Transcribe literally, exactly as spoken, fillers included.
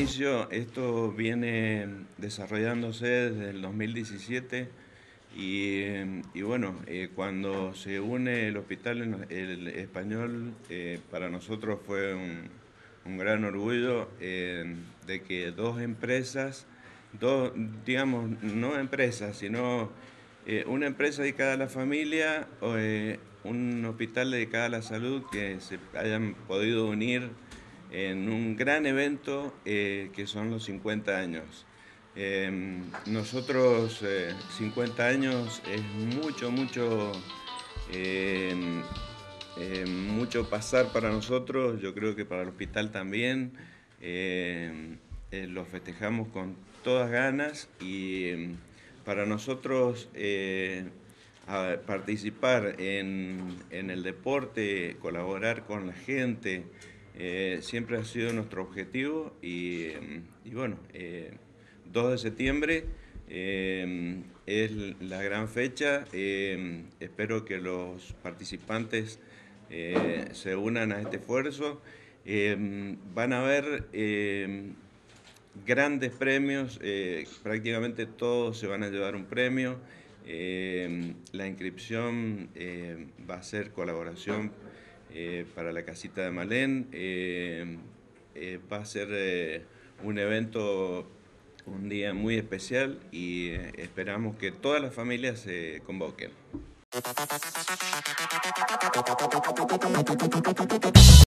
inicio, esto viene desarrollándose desde el dos mil diecisiete y, y bueno, eh, cuando se une el Hospital en- el Español, eh, para nosotros fue un, un gran orgullo eh, de que dos empresas, dos, digamos, no empresas, sino eh, una empresa dedicada a la familia, o, eh, un hospital dedicado a la salud, que se hayan podido unir en un gran evento eh, que son los cincuenta años. Eh, nosotros, eh, cincuenta años es mucho, mucho, eh, eh, mucho pasar para nosotros, yo creo que para el hospital también. Eh, eh, lo festejamos con todas ganas y eh, para nosotros eh, a participar en, en el deporte, colaborar con la gente, eh, siempre ha sido nuestro objetivo y, y bueno, eh, dos de septiembre eh, es la gran fecha. Eh, espero que los participantes eh, se unan a este esfuerzo. Eh, van a haber eh, grandes premios, eh, prácticamente todos se van a llevar un premio. Eh, la inscripción eh, va a ser colaboración eh, para la casita de Malén. Eh, eh, va a ser eh, un evento, un día muy especial y eh, esperamos que todas las familias se convoquen.